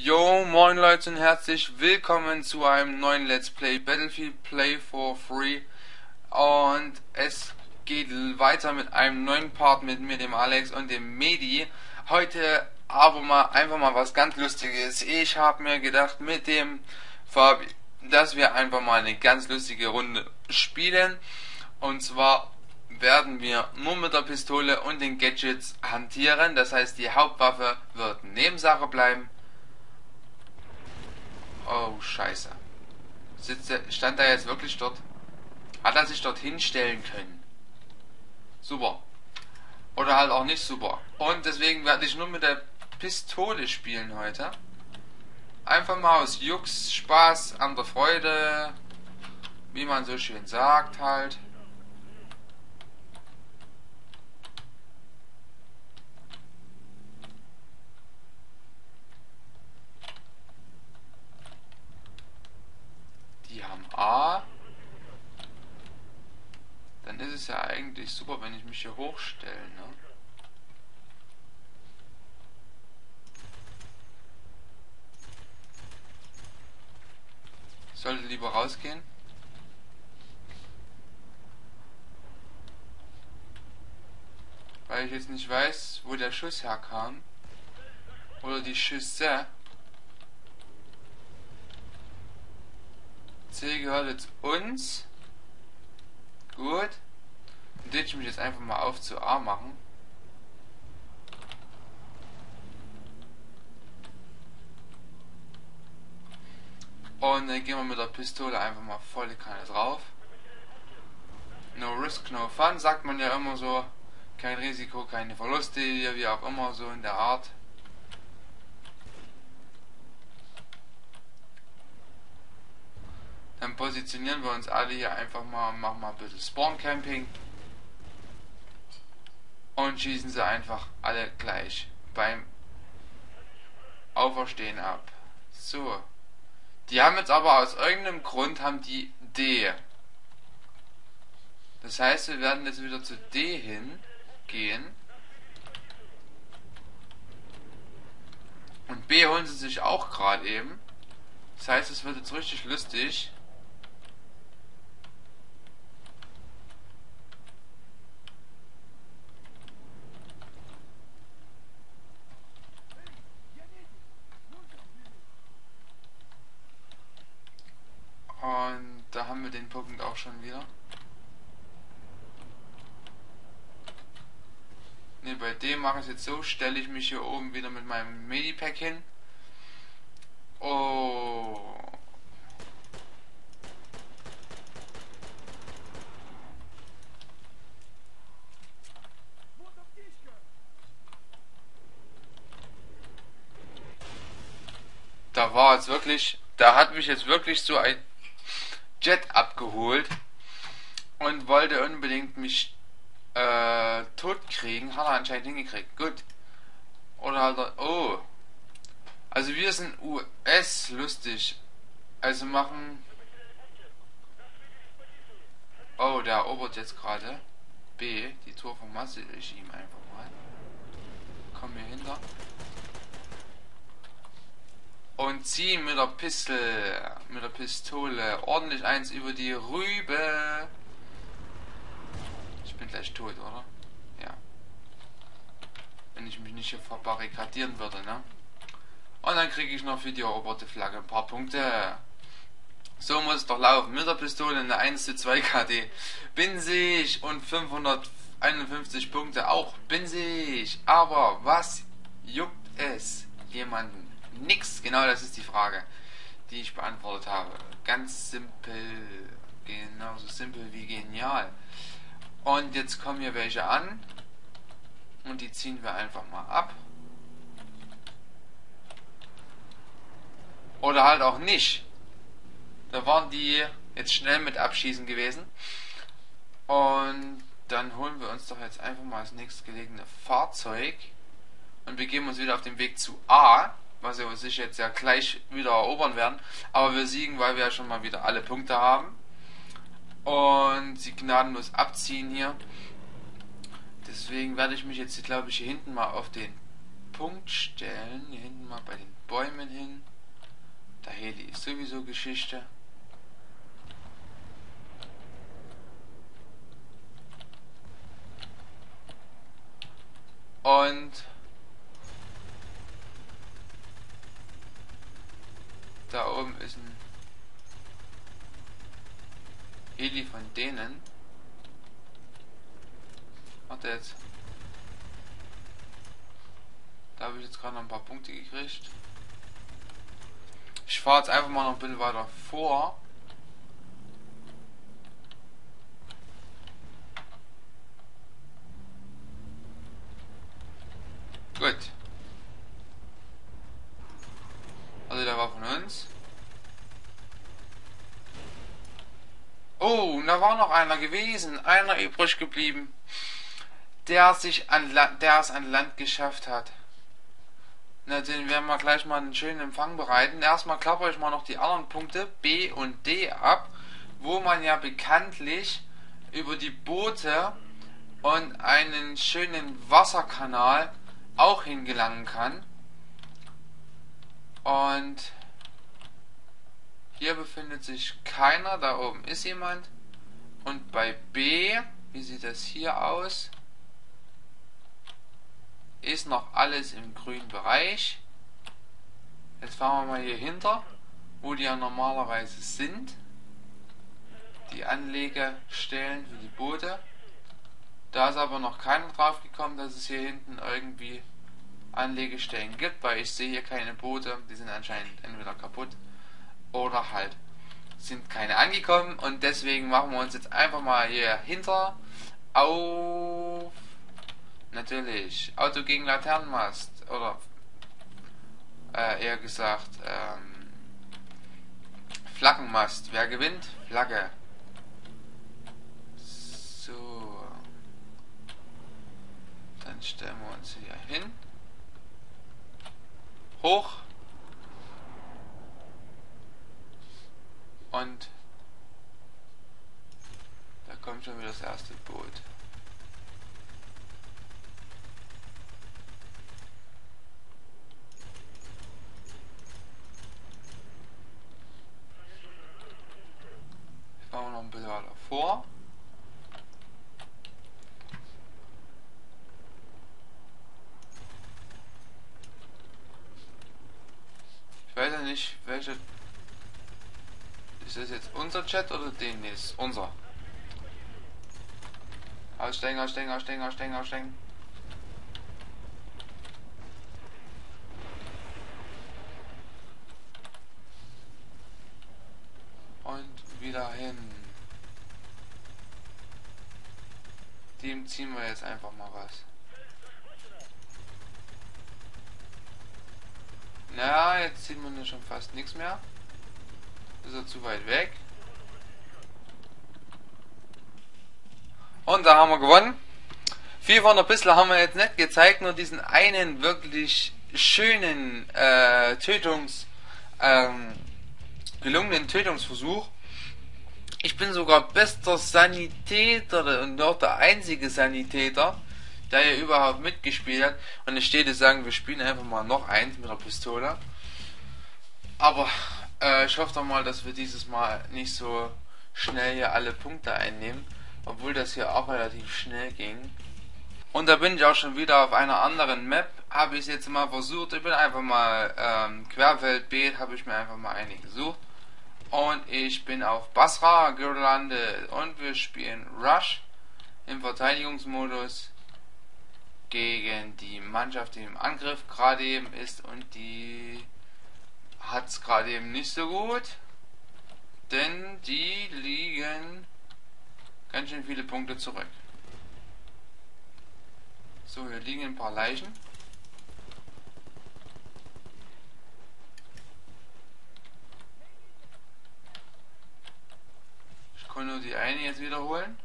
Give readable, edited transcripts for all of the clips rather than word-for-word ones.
Yo, moin Leute und herzlich willkommen zu einem neuen Let's Play Battlefield Play for Free. Und es geht weiter mit einem neuen Part mit mir, dem Alex und dem Medi. Heute aber einfach mal was ganz Lustiges. Ich habe mir gedacht mit dem Fabi, dass wir einfach mal eine ganz lustige Runde spielen. Und zwar werden wir nur mit der Pistole und den Gadgets hantieren. Das heißt, die Hauptwaffe wird Nebensache bleiben. Oh, scheiße. Stand er jetzt wirklich dort? Hat er sich dort hinstellen können? Super. Oder halt auch nicht super. Und deswegen werde ich nur mit der Pistole spielen heute. Einfach mal aus Jux, Spaß an der Freude. Wie man so schön sagt halt. Die haben A. Dann ist es ja eigentlich super, wenn ich mich hier hochstelle, ne? Ich sollte lieber rausgehen. Weil ich jetzt nicht weiß, wo der Schuss herkam. Oder die Schüsse. C gehört jetzt uns. Gut. Dann würde ich mich jetzt einfach mal auf zu A machen. Und dann gehen wir mit der Pistole einfach mal volle Kanne drauf. No risk, no fun, sagt man ja immer so. Kein Risiko, keine Verluste, wie auch immer, so in der Art. Dann positionieren wir uns alle hier einfach mal, machen mal ein bisschen Spawn Camping. Und schießen sie einfach alle gleich beim Auferstehen ab. So. Die haben jetzt aber aus irgendeinem Grund haben die D. Das heißt, wir werden jetzt wieder zu D hingehen. Und B holen sie sich auch gerade eben. Das heißt, es wird jetzt richtig lustig. Und da haben wir den Punkt auch schon wieder. Ne, bei dem mache ich es jetzt so, stelle ich mich hier oben wieder mit meinem Medipack hin. Oh. Da war jetzt wirklich, da hat mich jetzt wirklich so ein Jet abgeholt und wollte unbedingt mich tot kriegen. Hat er anscheinend hingekriegt. Gut. Oder halt, oh. Also wir sind US lustig. Also machen. Oh, der erobert jetzt gerade B. Die Tour vermasse ich ihm einfach mal. Komm hier hinter. Und ziehen mit der Pistole ordentlich eins über die Rübe. Ich bin gleich tot, oder? Ja. Wenn ich mich nicht hier verbarrikadieren würde, ne? Und dann kriege ich noch für die eroberte Flagge ein paar Punkte. So muss es doch laufen. Mit der Pistole eine 1:2 KD. Bin sich und 551 Punkte auch. Bin sich. Aber was juckt es jemanden? Nix. Genau, das ist die Frage, die ich beantwortet habe. Ganz simpel. Genauso simpel wie genial. Und jetzt kommen hier welche an. Und die ziehen wir einfach mal ab. Oder halt auch nicht. Da waren die jetzt schnell mit Abschießen gewesen. Und dann holen wir uns doch jetzt einfach mal das nächstgelegene Fahrzeug. Und begeben uns wieder auf den Weg zu A. Was wir sich jetzt ja gleich wieder erobern werden. Aber wir siegen, weil wir ja schon mal wieder alle Punkte haben. Und sie gnadenlos abziehen hier. Deswegen werde ich mich jetzt, glaube ich, hier hinten mal auf den Punkt stellen. Hier hinten mal mal bei den Bäumen hin. Der Heli ist sowieso Geschichte. Und da oben ist ein Heli von denen. Warte jetzt. Da habe ich jetzt gerade noch ein paar Punkte gekriegt. Ich fahre jetzt einfach mal noch ein bisschen weiter vor. Gut. Also der war von uns. Oh, da war noch einer gewesen. Einer übrig geblieben. Der es an Land geschafft hat. Na, den werden wir gleich mal einen schönen Empfang bereiten. Erstmal klappe ich mal noch die anderen Punkte B und D ab, wo man ja bekanntlich über die Boote und einen schönen Wasserkanal auch hingelangen kann. Und hier befindet sich keiner, da oben ist jemand. Und bei B, wie sieht das hier aus? Ist noch alles im grünen Bereich. Jetzt fahren wir mal hier hinter, wo die ja normalerweise sind. Die Anlegestellen für die Boote. Da ist aber noch keiner drauf gekommen, dass es hier hinten irgendwie Anlegestellen gibt, weil ich sehe hier keine Boote. Die sind anscheinend entweder kaputt oder halt sind keine angekommen. Und deswegen machen wir uns jetzt einfach mal hier hinter auf... Natürlich, Auto gegen Laternenmast, oder eher gesagt, Flaggenmast. Wer gewinnt? Flagge. So. Dann stellen wir uns hier hin. Hoch. Und da kommt schon wieder das erste Boot. Fahren wir noch ein bisschen weiter vor. Ich weiß ja nicht, welche... Ist das jetzt unser Chat oder den? Nee, ist unser. Aussteigen, aussteigen, aussteigen, aussteigen, aussteigen. Und wieder hin. Dem ziehen wir jetzt einfach mal was. Na, jetzt sieht man ja schon fast nichts mehr. Ist er zu weit weg. Und da haben wir gewonnen. 400 Bissler haben wir jetzt nicht gezeigt, nur diesen einen wirklich schönen gelungenen Tötungsversuch. Ich bin sogar bester Sanitäter und auch der einzige Sanitäter, der hier überhaupt mitgespielt hat. Und ich stehe zu sagen, wir spielen einfach mal noch eins mit der Pistole. Aber ich hoffe doch mal, dass wir dieses Mal nicht so schnell hier alle Punkte einnehmen, obwohl das hier auch relativ schnell ging. Und da bin ich auch schon wieder auf einer anderen Map, habe ich es jetzt mal versucht. Ich bin einfach mal Querfeldbeet, habe ich mir einfach mal eine gesucht. Und ich bin auf Basra gelandet und wir spielen Rush im Verteidigungsmodus gegen die Mannschaft, die im Angriff gerade eben ist, und die hat es gerade eben nicht so gut, denn die liegen ganz schön viele Punkte zurück. So, hier liegen ein paar Leichen. Ich kann nur die eine jetzt wiederholen.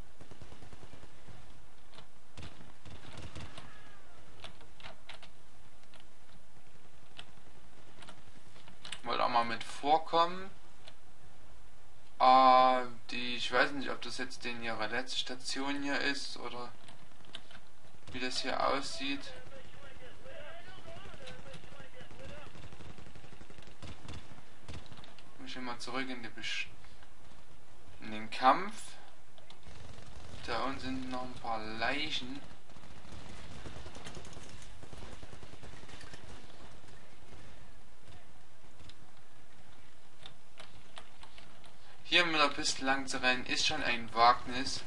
Wollte auch mal mit vorkommen. Ich weiß nicht, ob das jetzt denn ihre letzte Station hier ist oder wie das hier aussieht. mal zurück in den Kampf. Da unten sind noch ein paar Leichen. Hier mit der Piste lang zu rennen ist schon ein Wagnis.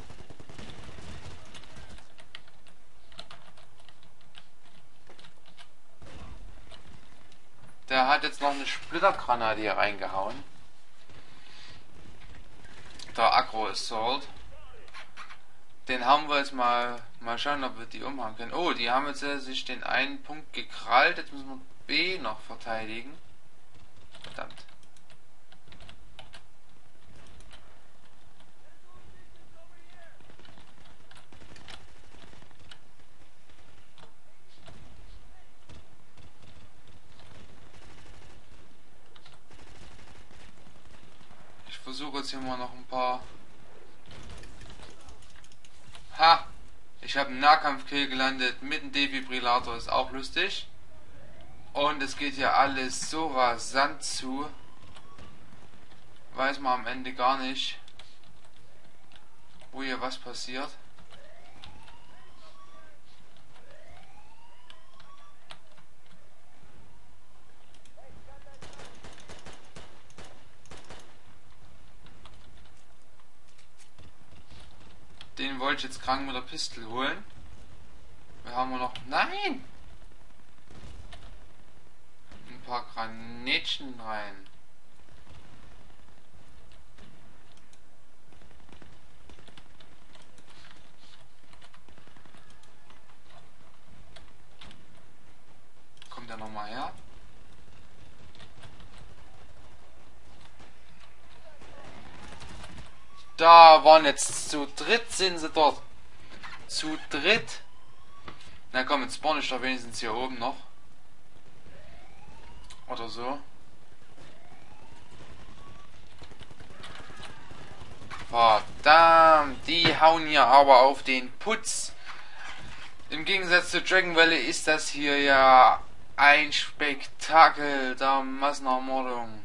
Der hat jetzt noch eine Splittergranate hier reingehauen. Der Agro Assault. Den haben wir jetzt mal schauen, ob wir die umhauen können. Oh, die haben jetzt sich den einen Punkt gekrallt. Jetzt müssen wir B noch verteidigen. Verdammt. Ich versuche jetzt hier mal noch ein paar... Ha! Ich habe einen Nahkampfkill gelandet mit dem Defibrillator, ist auch lustig. Und es geht hier alles so rasant zu. Weiß man am Ende gar nicht, wo hier was passiert. Den wollte ich jetzt krank mit der Pistole holen. Wir haben noch... Nein! Ein paar Granätchen rein. Kommt der nochmal her? Da waren jetzt zu dritt, sind sie dort. Zu dritt. Na komm, jetzt spawn ich da wenigstens hier oben noch. Oder so. Verdammt, die hauen hier aber auf den Putz. Im Gegensatz zu Dragon Valley ist das hier ja ein Spektakel der Massenermordung.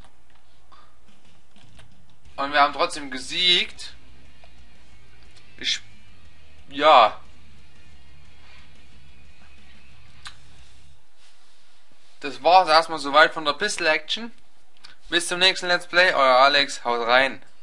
Und wir haben trotzdem gesiegt. Ja. Das war's erstmal soweit von der Pistol Action. Bis zum nächsten Let's Play. Euer Alex, haut rein.